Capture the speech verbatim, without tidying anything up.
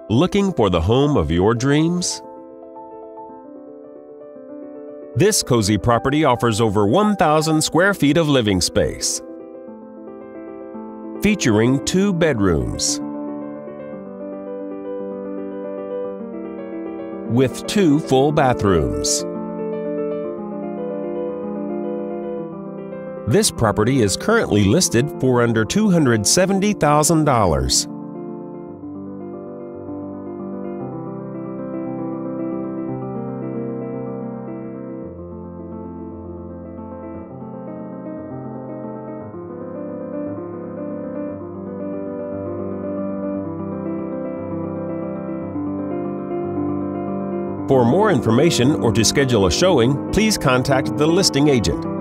Looking for the home of your dreams? This cozy property offers over one thousand square feet of living space, featuring two bedrooms with two full bathrooms. This property is currently listed for under two hundred seventy thousand dollars. For more information or to schedule a showing, please contact the listing agent.